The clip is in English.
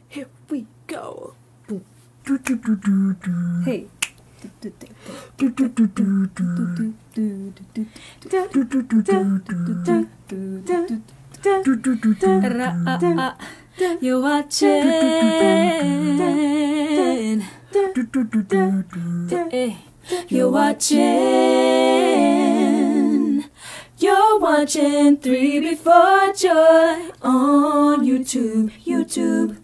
Here we go. Hey. You're watching. You're watching. You're watching 3B4JOY on YouTube.